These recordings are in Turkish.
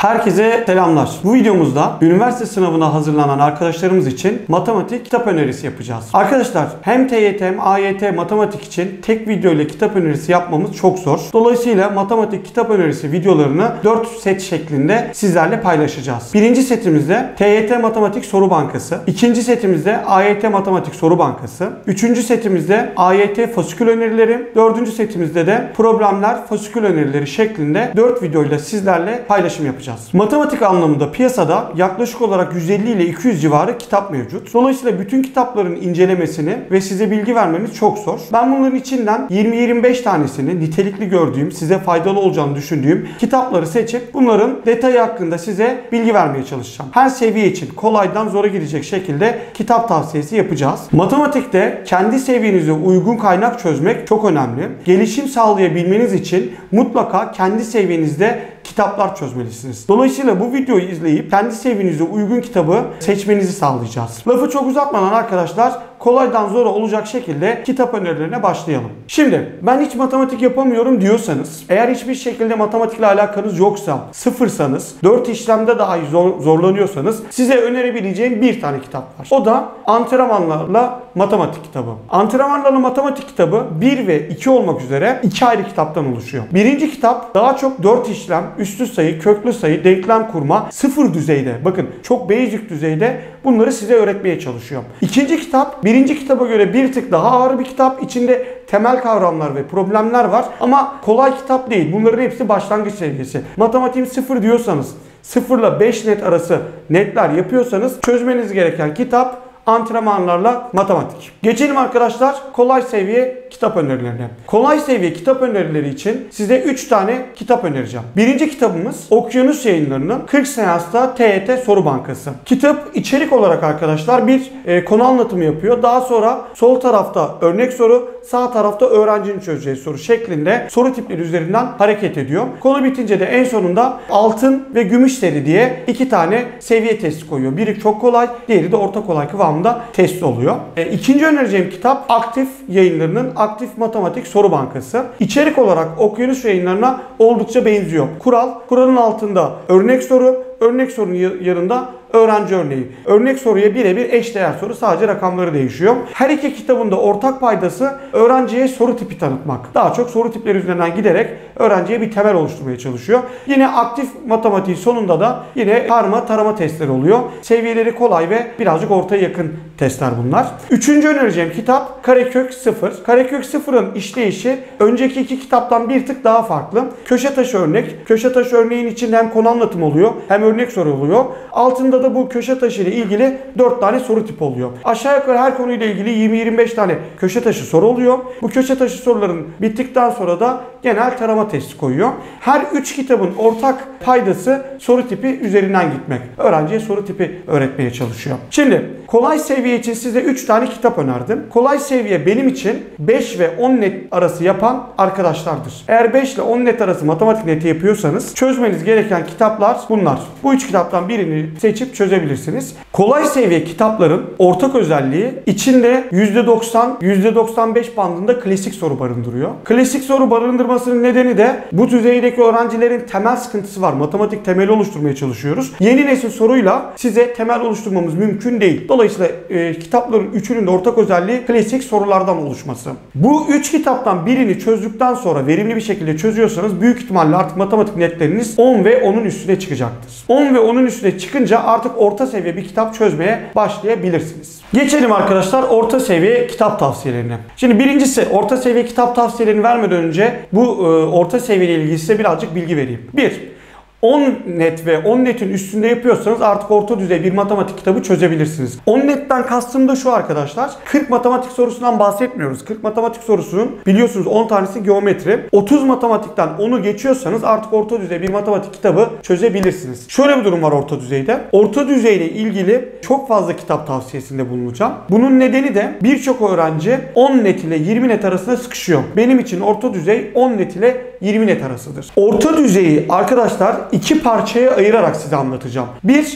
Herkese selamlar. Bu videomuzda üniversite sınavına hazırlanan arkadaşlarımız için matematik kitap önerisi yapacağız. Arkadaşlar hem TYT hem AYT matematik için tek video ile kitap önerisi yapmamız çok zor. Dolayısıyla matematik kitap önerisi videolarını 4 set şeklinde sizlerle paylaşacağız. Birinci setimizde TYT matematik soru bankası. İkinci setimizde AYT matematik soru bankası. Üçüncü setimizde AYT fasikül önerileri. Dördüncü setimizde de problemler fasikül önerileri şeklinde 4 videoyla sizlerle paylaşım yapacağız. Matematik anlamında piyasada yaklaşık olarak 150 ile 200 civarı kitap mevcut. Dolayısıyla bütün kitapların incelemesini ve size bilgi vermemiz çok zor. Ben bunların içinden 20-25 tanesini nitelikli gördüğüm, size faydalı olacağını düşündüğüm kitapları seçip bunların detayı hakkında size bilgi vermeye çalışacağım. Her seviye için kolaydan zora gidecek şekilde kitap tavsiyesi yapacağız. Matematikte kendi seviyenize uygun kaynak çözmek çok önemli. Gelişim sağlayabilmeniz için mutlaka kendi seviyenizde kitaplar çözmelisiniz. Dolayısıyla bu videoyu izleyip kendi seviyenize uygun kitabı seçmenizi sağlayacağız. Lafı çok uzatmadan arkadaşlar kolaydan zora olacak şekilde kitap önerilerine başlayalım. Şimdi ben hiç matematik yapamıyorum diyorsanız, eğer hiçbir şekilde matematikle alakanız yoksa, sıfırsanız, 4 işlemde dahi zorlanıyorsanız size önerebileceğim bir tane kitap var. O da Antrenmanlarla Matematik kitabı. Antrenmanlarla Matematik kitabı 1 ve 2 olmak üzere 2 ayrı kitaptan oluşuyor. Birinci kitap daha çok 4 işlem, üslü sayı, köklü sayı, denklem kurma, sıfır düzeyde, bakın çok basic düzeyde bunları size öğretmeye çalışıyor. İkinci kitap birinci kitaba göre bir tık daha ağır bir kitap. İçinde temel kavramlar ve problemler var ama kolay kitap değil. Bunların hepsi başlangıç seviyesi. Matematiğim 0 diyorsanız, 0 ile 5 net arası netler yapıyorsanız çözmeniz gereken kitap Antrenmanlarla Matematik. Geçelim arkadaşlar kolay seviye kitap önerilerine. Kolay seviye kitap önerileri için size 3 tane kitap önereceğim. Birinci kitabımız Okyanus Yayınları'nın 40 seansta TYT soru bankası. Kitap içerik olarak arkadaşlar bir konu anlatımı yapıyor. Daha sonra sol tarafta örnek soru, sağ tarafta öğrencinin çözeceği soru şeklinde soru tipleri üzerinden hareket ediyor. Konu bitince de en sonunda altın ve gümüş seri diye 2 tane seviye testi koyuyor. Biri çok kolay, diğeri de orta kolay kıvamında test oluyor. İkinci önereceğim kitap Aktif Yayınları'nın Aktif Matematik Soru Bankası. İçerik olarak Okyanus Yayınları'na oldukça benziyor. Kuralın altında örnek soru, örnek sorunun yanında öğrenci örneği. Örnek soruya birebir eşdeğer soru, sadece rakamları değişiyor. Her iki kitabın da ortak paydası öğrenciye soru tipi tanıtmak. Daha çok soru tipleri üzerinden giderek öğrenciye bir temel oluşturmaya çalışıyor. Yine aktif matematiğin sonunda da yine karma tarama testleri oluyor. Seviyeleri kolay ve birazcık ortaya yakın testler bunlar. Üçüncü önereceğim kitap Karekök 0. Karekök 0'ın işleyişi önceki iki kitaptan bir tık daha farklı. Köşe taşı örnek. Köşe taşı örneğin içinde hem konu anlatımı oluyor hem örnek soru oluyor. Altında da bu köşe taşı ile ilgili 4 tane soru tipi oluyor. Aşağı yukarı her konuyla ilgili 20-25 tane köşe taşı soru oluyor. Bu köşe taşı soruların bittikten sonra da genel tarama testi koyuyor. Her 3 kitabın ortak paydası soru tipi üzerinden gitmek. Öğrenciye soru tipi öğretmeye çalışıyor. Şimdi kolay seviye için size 3 tane kitap önerdim. Kolay seviye benim için 5 ve 10 net arası yapan arkadaşlardır. Eğer 5 ile 10 net arası matematik neti yapıyorsanız çözmeniz gereken kitaplar bunlar. Bu 3 kitaptan birini seçip çözebilirsiniz. Kolay seviye kitapların ortak özelliği içinde %90, %95 bandında klasik soru barındırıyor. Klasik soru barındırmasının nedeni de bu düzeydeki öğrencilerin temel sıkıntısı var. Matematik temeli oluşturmaya çalışıyoruz. Yeni nesil soruyla size temel oluşturmamız mümkün değil. Dolayısıyla kitapların üçünün de ortak özelliği klasik sorulardan oluşması. Bu 3 kitaptan birini çözdükten sonra verimli bir şekilde çözüyorsanız büyük ihtimalle artık matematik netleriniz 10 ve 10'un üstüne çıkacaktır. 10 ve 10'un üstüne çıkınca artık orta seviye bir kitap çözmeye başlayabilirsiniz. Geçelim arkadaşlar orta seviye kitap tavsiyelerine. Şimdi birincisi orta seviye kitap tavsiyelerini vermeden önce bu orta seviye ile ilgili size birazcık bilgi vereyim. 1. 10 net ve 10 netin üstünde yapıyorsanız artık orta düzey bir matematik kitabı çözebilirsiniz. 10 netten kastım da şu arkadaşlar. 40 matematik sorusundan bahsetmiyoruz. 40 matematik sorusunun biliyorsunuz 10 tanesi geometri. 30 matematikten 10'u geçiyorsanız artık orta düzey bir matematik kitabı çözebilirsiniz. Şöyle bir durum var orta düzeyde. Orta düzeyle ilgili çok fazla kitap tavsiyesinde bulunacağım. Bunun nedeni de birçok öğrenci 10 net ile 20 net arasında sıkışıyor. Benim için orta düzey 10 net ile 20 net arasıdır. Orta düzeyi arkadaşlar iki parçaya ayırarak size anlatacağım. Bir,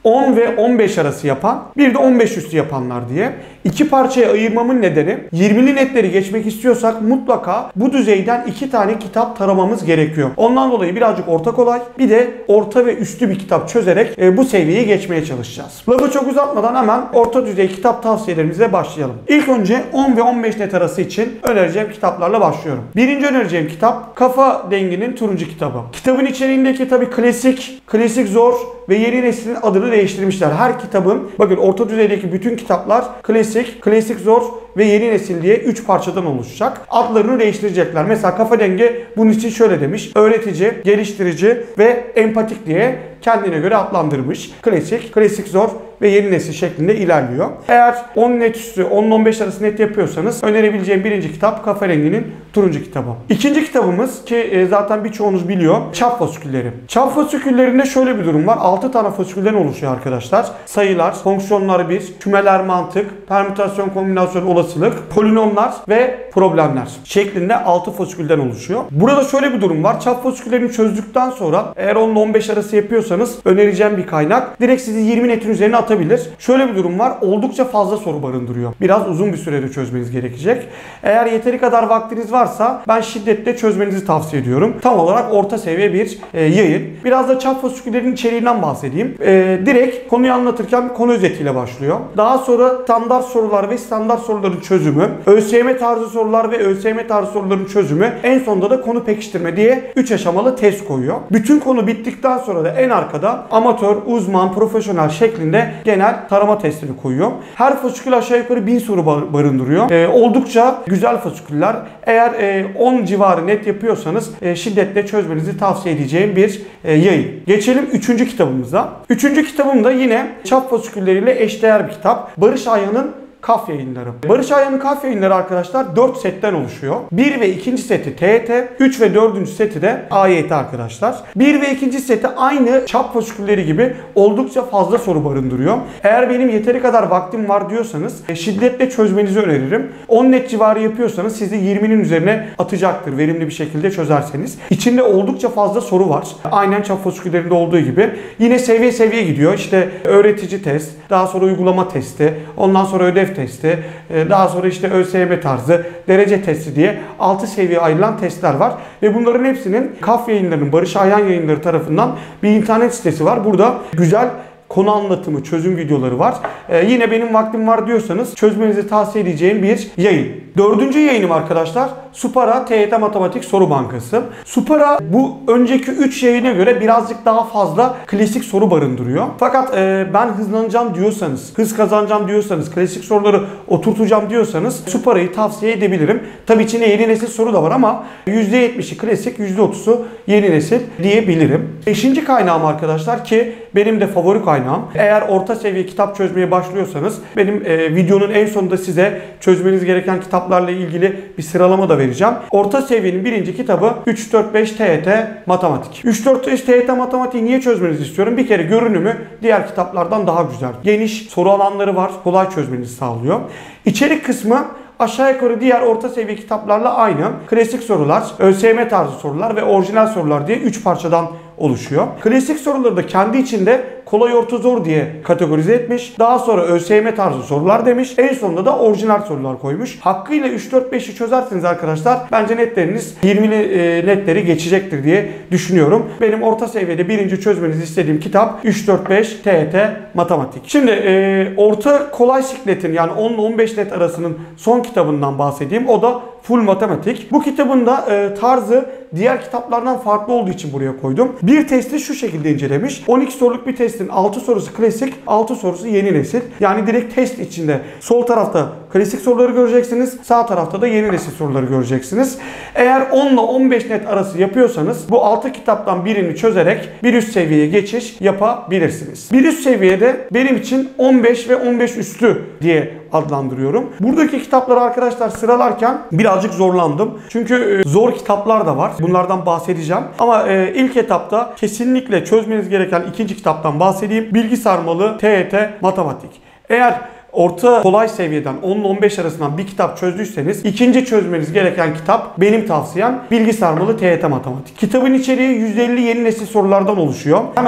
10 ve 15 arası yapan, bir de 15 üstü yapanlar diye. İki parçaya ayırmamın nedeni 20'li netleri geçmek istiyorsak mutlaka bu düzeyden 2 tane kitap taramamız gerekiyor. Ondan dolayı birazcık orta kolay, bir de orta ve üstü bir kitap çözerek bu seviyeyi geçmeye çalışacağız. Lafı çok uzatmadan hemen orta düzey kitap tavsiyelerimize başlayalım. İlk önce 10 ve 15 net arası için önereceğim kitaplarla başlıyorum. Birinci önereceğim kitap Kafa Dengi'nin Turuncu kitabı. Kitabın içeriğindeki tabii klasik zor ve yeni neslin adını değiştirmişler. Her kitabın, bakın orta düzeydeki bütün kitaplar klasik zor ve yeni nesil diye 3 parçadan oluşacak. Adlarını değiştirecekler. Mesela Kafa Dengi bunun için şöyle demiş: öğretici, geliştirici ve empatik diye kendine göre adlandırmış. Klasik zor ve yeni nesil şeklinde ilerliyor. Eğer 10 net üstü, 10-15 arası net yapıyorsanız önerebileceğim birinci kitap Kafa Dengi'nin Turuncu kitabı. İkinci kitabımız ki zaten birçoğunuz biliyor, çap fasikülleri. Çap fasiküllerinde şöyle bir durum var. 6 tane fasikülden oluşuyor arkadaşlar. Sayılar, fonksiyonlar 1, kümeler mantık, permütasyon kombinasyon olasılık, polinomlar ve problemler şeklinde 6 fasikülden oluşuyor. Burada şöyle bir durum var. Çap fasiküllerini çözdükten sonra eğer 10-15 arası yapıyorsanız önereceğim bir kaynak direkt sizi 20 netin üzerine atabilir. Şöyle bir durum var. Oldukça fazla soru barındırıyor. Biraz uzun bir sürede çözmeniz gerekecek. Eğer yeteri kadar vaktiniz varsa ben şiddetle çözmenizi tavsiye ediyorum. Tam olarak orta seviye bir yayın. Biraz da çap fasiküllerinin içeriğinden bahsedeyim. Direkt konuyu anlatırken konu özetiyle başlıyor. Daha sonra standart sorular ve standart soruların çözümü, ÖSYM tarzı sorular ve ÖSYM tarzı soruların çözümü, en sonunda da konu pekiştirme diye 3 aşamalı test koyuyor. Bütün konu bittikten sonra da en arkada amatör, uzman, profesyonel şeklinde genel tarama testini koyuyor. Her fasikül aşağı yukarı 1000 soru barındırıyor. Oldukça güzel fasiküller. Eğer 10 civarı net yapıyorsanız şiddetle çözmenizi tavsiye edeceğim bir yayın. Geçelim 3. kitabımıza. 3. kitabım da yine çap fasikülleriyle eşdeğer bir kitap. Barış Ayhan'ın Kaf Yayınları. Barış Ayhan'ın Kaf Yayınları arkadaşlar 4 setten oluşuyor. 1 ve 2. seti TYT, 3 ve 4. seti de AYT arkadaşlar. 1 ve 2. seti aynı çap fasikülleri gibi oldukça fazla soru barındırıyor. Eğer benim yeteri kadar vaktim var diyorsanız şiddetle çözmenizi öneririm. 10 net civarı yapıyorsanız sizi 20'nin üzerine atacaktır verimli bir şekilde çözerseniz. İçinde oldukça fazla soru var. Aynen çap fasiküllerinde olduğu gibi. Yine seviye seviye gidiyor. İşte öğretici test, daha sonra uygulama testi, ondan sonra ödev testi, daha sonra işte ÖSYM tarzı, derece testi diye 6 seviye ayrılan testler var. Ve bunların hepsinin Kaf Yayınları'nın, Barış Ayhan Yayınları tarafından bir internet sitesi var. Burada güzel konu anlatımı, çözüm videoları var. Yine benim vaktim var diyorsanız çözmenizi tavsiye edeceğim bir yayın. 4. yayınım arkadaşlar Supara TYT Matematik Soru Bankası. Supara bu önceki 3 yayına göre birazcık daha fazla klasik soru barındırıyor. Fakat ben hızlanacağım diyorsanız, hız kazanacağım diyorsanız, klasik soruları oturtacağım diyorsanız Supara'yı tavsiye edebilirim. Tabii içinde yeni nesil soru da var ama %70'i klasik, %30'u yeni nesil diyebilirim. 5. kaynağım arkadaşlar ki benim de favori kaynağım. Eğer orta seviye kitap çözmeye başlıyorsanız benim videonun en sonunda size çözmeniz gereken kitaplarla ilgili bir sıralama da vereceğim. Orta seviyenin birinci kitabı 3-4-5 TYT Matematik. 3-4-5 TYT Matematiği niye çözmenizi istiyorum? Bir kere görünümü diğer kitaplardan daha güzel. Geniş soru alanları var. Kolay çözmenizi sağlıyor. İçerik kısmı aşağı yukarı diğer orta seviye kitaplarla aynı. Klasik sorular, ÖSYM tarzı sorular ve orijinal sorular diye 3 parçadan oluşuyor. Klasik soruları da kendi içinde kolay orta zor diye kategorize etmiş. Daha sonra ÖSYM tarzı sorular demiş. En sonunda da orijinal sorular koymuş. Hakkıyla 3-4-5'i çözerseniz arkadaşlar bence netleriniz 20'li netleri geçecektir diye düşünüyorum. Benim orta seviyede birinci çözmenizi istediğim kitap 3-4-5 TYT Matematik. Şimdi orta kolay sikletin yani 10 ile 15 net arasının son kitabından bahsedeyim. O da Full Matematik. Bu kitabın da tarzı diğer kitaplardan farklı olduğu için buraya koydum. Bir testi şu şekilde incelemiş. 12 soruluk bir testin 6 sorusu klasik, 6 sorusu yeni nesil. Yani direkt test içinde sol tarafta klasik soruları göreceksiniz. Sağ tarafta da yeni nesil soruları göreceksiniz. Eğer 10 ile 15 net arası yapıyorsanız bu 6 kitaptan birini çözerek bir üst seviyeye geçiş yapabilirsiniz. Bir üst seviyede benim için 15 ve 15 üstü diye adlandırıyorum. Buradaki kitapları arkadaşlar sıralarken birazcık zorlandım. Çünkü zor kitaplar da var. Bunlardan bahsedeceğim. Ama ilk etapta kesinlikle çözmeniz gereken ikinci kitaptan bahsedeyim. Bilgi sarmalı TYT Matematik. Eğer orta kolay seviyeden 10 ile 15 arasından bir kitap çözdüyseniz ikinci çözmeniz gereken kitap benim tavsiyem Bilgi sarmalı TYT Matematik. Kitabın içeriği 150 yeni nesil sorulardan oluşuyor. Hemen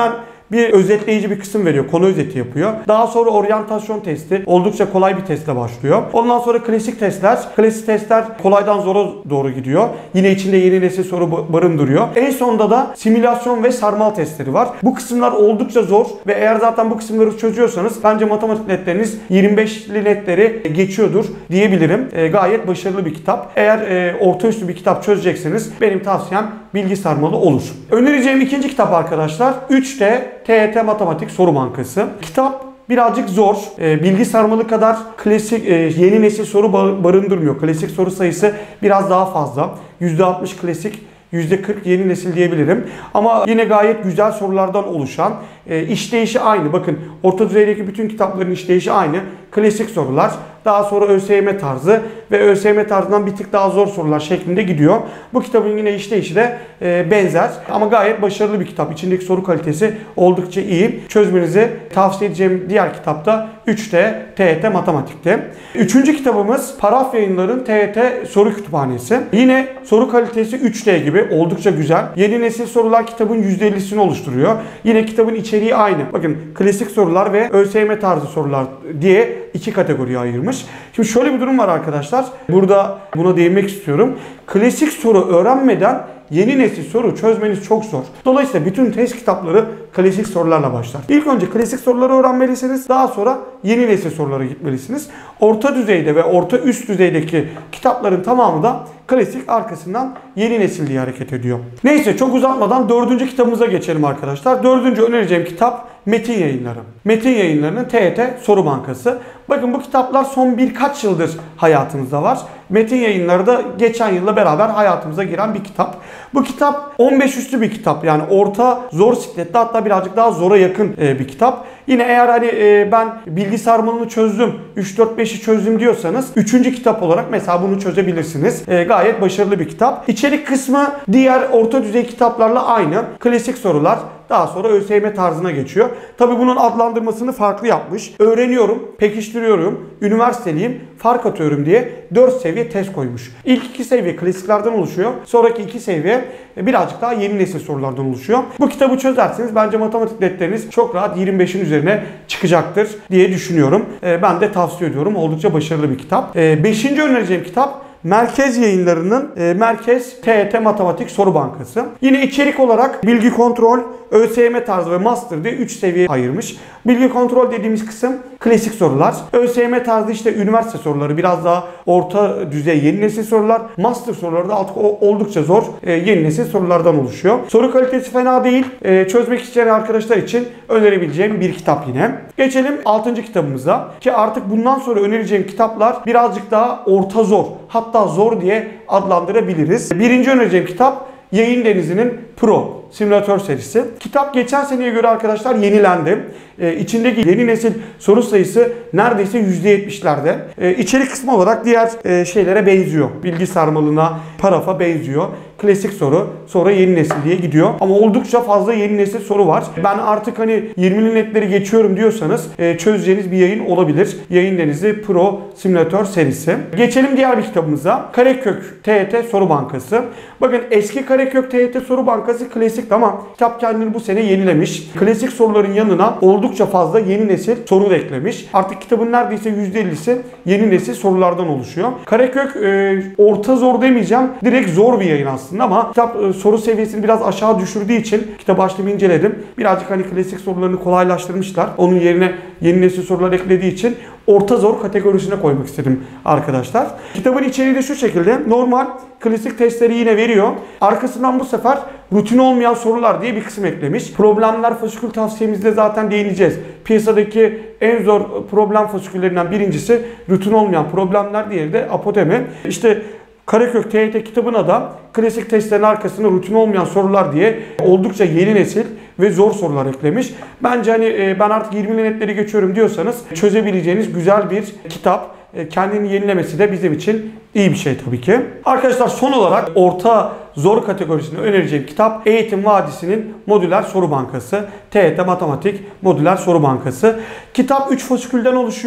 bir özetleyici bir kısım veriyor. Konu özeti yapıyor. Daha sonra oryantasyon testi. Oldukça kolay bir testle başlıyor. Ondan sonra klasik testler. Klasik testler kolaydan zora doğru gidiyor. Yine içinde yeni nesil soru barındırıyor. En sonunda da simülasyon ve sarmal testleri var. Bu kısımlar oldukça zor ve eğer zaten bu kısımları çözüyorsanız bence matematik netleriniz 25'li netleri geçiyordur diyebilirim. Gayet başarılı bir kitap. Eğer orta üstü bir kitap çözecekseniz benim tavsiyem Bilgi Sarmalı olur. Önereceğim ikinci kitap arkadaşlar 3D TYT Matematik Soru Bankası. Kitap birazcık zor. Bilgi Sarmalı kadar klasik yeni nesil soru barındırmıyor. Klasik soru sayısı biraz daha fazla. %60 klasik, %40 yeni nesil diyebilirim. Ama yine gayet güzel sorulardan oluşan, işleyişi aynı. Bakın orta düzeydeki bütün kitapların işleyişi aynı. Klasik sorular, daha sonra ÖSYM tarzı ve ÖSYM tarzından bir tık daha zor sorular şeklinde gidiyor. Bu kitabın yine işleyişi de benzer ama gayet başarılı bir kitap. İçindeki soru kalitesi oldukça iyi. Çözmenizi tavsiye edeceğim diğer kitap da 3D TYT Matematik'te. Üçüncü kitabımız Paraf Yayınlar'ın TYT Soru Kütüphanesi. Yine soru kalitesi 3D gibi oldukça güzel. Yeni nesil sorular kitabın %50'sini oluşturuyor. Yine kitabın içeriği aynı. Bakın klasik sorular ve ÖSYM tarzı sorular diye iki kategoriye ayırmış. Şimdi şöyle bir durum var arkadaşlar. Burada buna değinmek istiyorum. Klasik soru öğrenmeden yeni nesil soru çözmeniz çok zor. Dolayısıyla bütün test kitapları klasik sorularla başlar. İlk önce klasik soruları öğrenmelisiniz. Daha sonra yeni nesil sorulara gitmelisiniz. Orta düzeyde ve orta üst düzeydeki kitapların tamamı da klasik, arkasından yeni nesil diye hareket ediyor. Neyse çok uzatmadan dördüncü kitabımıza geçelim arkadaşlar. Dördüncü önereceğim kitap Metin Yayınları. Metin Yayınları'nın TYT Soru Bankası. Bakın bu kitaplar son birkaç yıldır hayatımızda var. Metin Yayınları da geçen yılla beraber hayatımıza giren bir kitap. Bu kitap 15 üstü bir kitap. Yani orta zor sikletli, hatta birazcık daha zora yakın bir kitap. Yine eğer hani ben Bilgi Sarmalını çözdüm, 3-4-5'i çözdüm diyorsanız 3. kitap olarak mesela bunu çözebilirsiniz. Gayet başarılı bir kitap. İçerik kısmı diğer orta düzey kitaplarla aynı. Klasik sorular, daha sonra ÖSYM tarzına geçiyor. Tabi bunun adlandırmasını farklı yapmış. Öğreniyorum, pekiştiriyorum, üniversiteliyim, fark atıyorum diye 4 seviye test koymuş. İlk 2 seviye klasiklerden oluşuyor. Sonraki 2 seviye birazcık daha yeni nesil sorulardan oluşuyor. Bu kitabı çözerseniz bence matematik netleriniz çok rahat 25'in üzerine çıkacaktır diye düşünüyorum. Ben de tavsiye ediyorum. Oldukça başarılı bir kitap. 5. önereceğim kitap Merkez Yayınları'nın Merkez TYT Matematik Soru Bankası. Yine içerik olarak bilgi kontrol, ÖSYM tarzı ve master diye 3 seviye ayırmış. Bilgi kontrol dediğimiz kısım klasik sorular. ÖSYM tarzı işte üniversite soruları, biraz daha orta düzey yeni nesil sorular. Master soruları da artık oldukça zor yeni nesil sorulardan oluşuyor. Soru kalitesi fena değil. Çözmek isteyen arkadaşlar için önerebileceğim bir kitap yine. Geçelim 6. kitabımıza. Ki artık bundan sonra önereceğim kitaplar birazcık daha orta zor, hatta zor diye adlandırabiliriz. Birinci önereceğim kitap Yayın Denizi'nin Pro simülatör serisi. Kitap geçen seneye göre arkadaşlar yenilendi. İçindeki yeni nesil soru sayısı neredeyse %70'lerde. İçerik kısmı olarak diğer şeylere benziyor. Bilgi Sarmalı'na, Paraf'a benziyor. Klasik soru, sonra yeni nesil diye gidiyor. Ama oldukça fazla yeni nesil soru var. Ben artık hani 20'li netleri geçiyorum diyorsanız çözeceğiniz bir yayın olabilir. Yayın Denizi Pro simülatör serisi. Geçelim diğer bir kitabımıza. Karekök TYT Soru Bankası. Bakın eski Karekök TYT Soru Bankası klasikti ama kitap kendini bu sene yenilemiş. Klasik soruların yanına oldukça fazla yeni nesil soru da eklemiş. Artık kitabın neredeyse %50'si yeni nesil sorulardan oluşuyor. Karekök orta zor demeyeceğim. Direkt zor bir yayın aslında ama kitap soru seviyesini biraz aşağı düşürdüğü için kitabı açtım, inceledim. Birazcık hani klasik sorularını kolaylaştırmışlar. Onun yerine yeni nesil sorular eklediği için orta zor kategorisine koymak istedim arkadaşlar. Kitabın içeriği de şu şekilde. Normal klasik testleri yine veriyor. Arkasından bu sefer rutin olmayan sorular diye bir kısım eklemiş. Problemler fasikül tavsiyemizde zaten değineceğiz. Piyasadaki en zor problem fasiküllerinden birincisi rutin olmayan problemler, diğeri de apotemi. İşte Karekök TYT kitabına da klasik testlerin arkasında rutin olmayan sorular diye oldukça yeni nesil ve zor sorular eklemiş. Bence hani ben artık 20'li netleri geçiyorum diyorsanız çözebileceğiniz güzel bir kitap. Kendini yenilemesi de bizim için iyi bir şey tabii ki. Arkadaşlar son olarak orta zor kategorisini önereceğim kitap Eğitim Vadisi'nin Modüler Soru Bankası. TYT Matematik Modüler Soru Bankası. Kitap 3 fasikülden oluşuyor.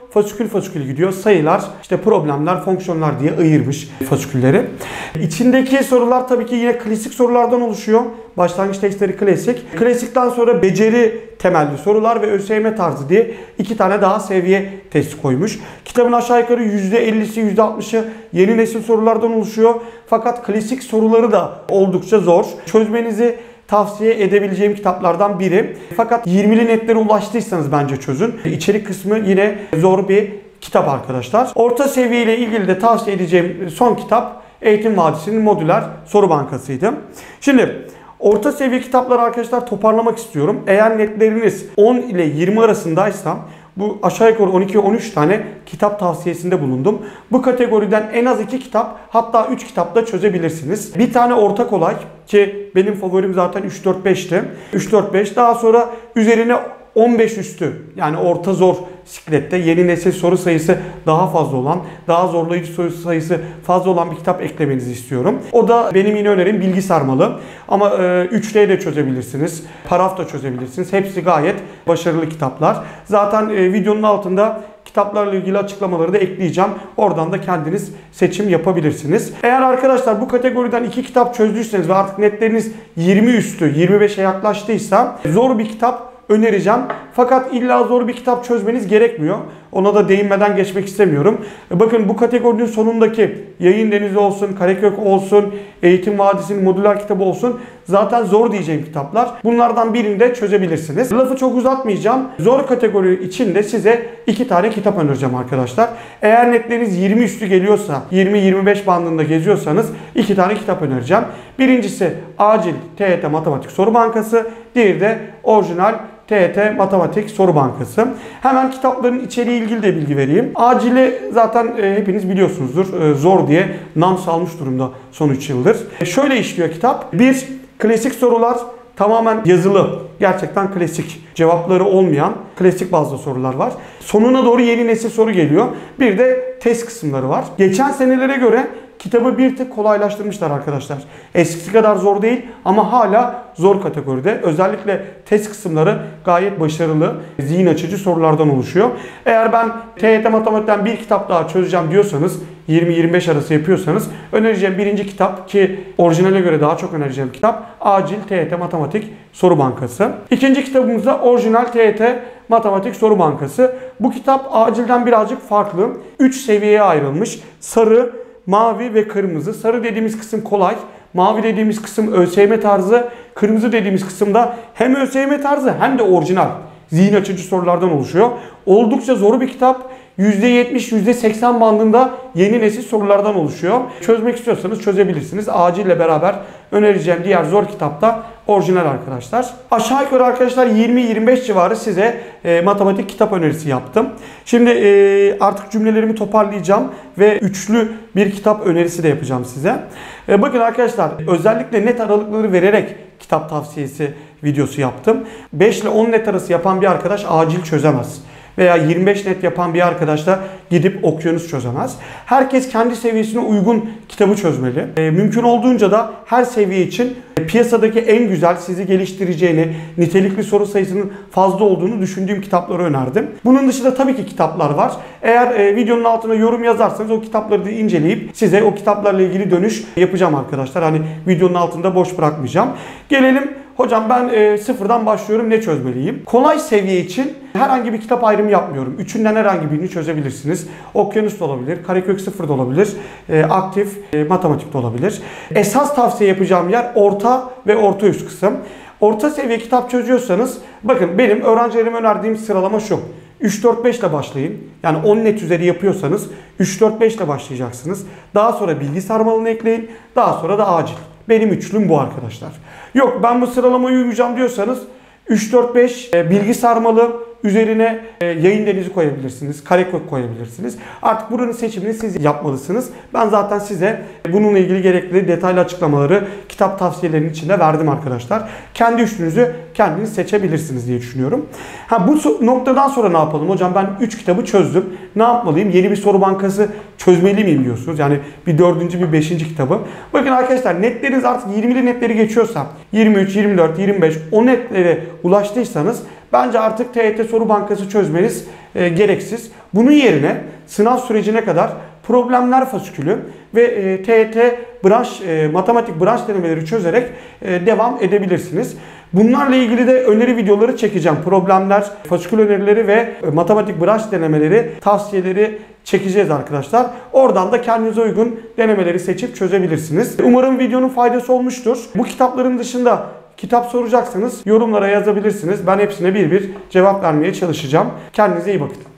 fasikül fasikül gidiyor. Sayılar, işte problemler, fonksiyonlar diye ayırmış fasikülleri. İçindeki sorular tabii ki yine klasik sorulardan oluşuyor. Başlangıç testleri klasik. Klasikten sonra beceri temelli sorular ve ÖSYM tarzı diye 2 tane daha seviye testi koymuş. Kitabın aşağı yukarı %50'si %60'ı yeni nesil sorulardan oluşuyor. Fakat klasik soruları da oldukça zor. Çözmenizi tavsiye edebileceğim kitaplardan biri. Fakat 20'li netlere ulaştıysanız bence çözün. İçerik kısmı yine zor bir kitap arkadaşlar. Orta seviye ile ilgili de tavsiye edeceğim son kitap Eğitim Vadisi'nin modüler soru bankasıydı. Şimdi orta seviye kitapları arkadaşlar toparlamak istiyorum. Eğer netleriniz 10 ile 20 arasındaysa bu aşağı yukarı 12-13 tane kitap tavsiyesinde bulundum. Bu kategoriden en az 2 kitap, hatta 3 kitapla çözebilirsiniz. Bir tane orta kolay ki benim favorim zaten 3-4-5'ti. 3-4-5, daha sonra üzerine 15 üstü, yani orta zor siklette yeni nesil soru sayısı daha fazla olan, daha zorlayıcı soru sayısı fazla olan bir kitap eklemenizi istiyorum. O da benim yine önerim Bilgi Sarmalı. Ama 3D de çözebilirsiniz, Paraf da çözebilirsiniz. Hepsi gayet başarılı kitaplar. Zaten videonun altında kitaplarla ilgili açıklamaları da ekleyeceğim. Oradan da kendiniz seçim yapabilirsiniz. Eğer arkadaşlar bu kategoriden 2 kitap çözdüyseniz ve artık netleriniz 20 üstü, 25'e yaklaştıysa zor bir kitap önereceğim. Fakat illa zor bir kitap çözmeniz gerekmiyor. Ona da değinmeden geçmek istemiyorum. Bakın bu kategorinin sonundaki Yayın Denizi olsun, Karekök olsun, Eğitim Vadisi'nin modüler kitabı olsun zaten zor diyeceğim kitaplar. Bunlardan birini de çözebilirsiniz. Lafı çok uzatmayacağım. Zor kategori için de size 2 tane kitap önereceğim arkadaşlar. Eğer netleriniz 20 üstü geliyorsa, 20-25 bandında geziyorsanız 2 tane kitap önereceğim. Birincisi Acil TYT Matematik Soru Bankası. Diğeri de Orijinal TYT Matematik Soru Bankası. Hemen kitapların içeriği ilgili de bilgi vereyim. Acil'i zaten hepiniz biliyorsunuzdur. Zor diye nam salmış durumda son 3 yıldır. Şöyle işliyor kitap. Bir, klasik sorular, tamamen yazılı. Gerçekten klasik. Cevapları olmayan klasik bazı sorular var. Sonuna doğru yeni nesil soru geliyor. Bir de test kısımları var. Geçen senelere göre kitabı bir tık kolaylaştırmışlar arkadaşlar. Eskisi kadar zor değil ama hala zor kategoride. Özellikle test kısımları gayet başarılı, zihin açıcı sorulardan oluşuyor. Eğer ben TYT Matematik'ten bir kitap daha çözeceğim diyorsanız, 20-25 arası yapıyorsanız önereceğim birinci kitap, ki orijinale göre daha çok önereceğim kitap, Acil TYT Matematik Soru Bankası. İkinci kitabımız da Orijinal TYT Matematik Soru Bankası. Bu kitap Acil'den birazcık farklı. 3 seviyeye ayrılmış. Sarı, mavi ve kırmızı. Sarı dediğimiz kısım kolay. Mavi dediğimiz kısım ÖSYM tarzı. Kırmızı dediğimiz kısımda hem ÖSYM tarzı hem de orijinal, zihin açıcı sorulardan oluşuyor. Oldukça zor bir kitap. %70, %80 bandında yeni nesil sorulardan oluşuyor. Çözmek istiyorsanız çözebilirsiniz. Acil ile beraber önereceğim diğer zor kitap da orijinal arkadaşlar. Aşağı yukarı arkadaşlar 20-25 civarı size matematik kitap önerisi yaptım. Şimdi artık cümlelerimi toparlayacağım ve üçlü bir kitap önerisi de yapacağım size. Bakın arkadaşlar, özellikle net aralıkları vererek kitap tavsiyesi videosu yaptım. 5 ile 10 net arası yapan bir arkadaş acil çözemez. Veya 25 net yapan bir arkadaş da gidip okyanus çözemez. Herkes kendi seviyesine uygun kitabı çözmeli. Mümkün olduğunca da her seviye için piyasadaki en güzel, sizi geliştireceğini, nitelikli soru sayısının fazla olduğunu düşündüğüm kitapları önerdim. Bunun dışında tabii ki kitaplar var. Eğer videonun altına yorum yazarsanız o kitapları da inceleyip size o kitaplarla ilgili dönüş yapacağım arkadaşlar. Hani videonun altında boş bırakmayacağım. Gelelim, hocam ben sıfırdan başlıyorum, ne çözmeliyim? Kolay seviye için herhangi bir kitap ayrımı yapmıyorum. Üçünden herhangi birini çözebilirsiniz. Okyanus da olabilir, Karekök 0 da olabilir, aktif matematik de olabilir. Esas tavsiye yapacağım yer orta ve orta üst kısım. Orta seviye kitap çözüyorsanız, bakın benim öğrencilerime önerdiğim sıralama şu. 3-4-5 ile başlayın. Yani 10 net üzeri yapıyorsanız 3-4-5 ile başlayacaksınız. Daha sonra bilgi sarmalını ekleyin. Daha sonra da acil. Benim üçlüm bu arkadaşlar. Yok ben bu sıralamayı uymayacağım diyorsanız 3-4-5 bilgi sarmalı, üzerine Yayın Denizi koyabilirsiniz, Karekök koyabilirsiniz. Artık buranın seçimini siz yapmalısınız. Ben zaten size bununla ilgili gerekli detaylı açıklamaları kitap tavsiyelerinin içinde verdim arkadaşlar. Kendi üçlünüzü kendiniz seçebilirsiniz diye düşünüyorum. Bu noktadan sonra ne yapalım? Hocam ben 3 kitabı çözdüm. Ne yapmalıyım? Yeni bir soru bankası çözmeli miyim diyorsunuz. Yani bir 4. bir 5. kitabı. Bakın arkadaşlar, netleriniz artık 20'li netleri geçiyorsa, 23, 24, 25 o netlere ulaştıysanız Bence artık TYT soru bankası çözmeniz gereksiz. Bunun yerine sınav sürecine kadar problemler fasikülü ve TYT matematik branş denemeleri çözerek devam edebilirsiniz. Bunlarla ilgili de öneri videoları çekeceğim. Problemler, fasikül önerileri ve matematik branş denemeleri tavsiyeleri çekeceğiz arkadaşlar. Oradan da kendinize uygun denemeleri seçip çözebilirsiniz. Umarım videonun faydası olmuştur. Bu kitapların dışında kitap soracaksanız yorumlara yazabilirsiniz. Ben hepsine bir bir cevap vermeye çalışacağım. Kendinize iyi bakın.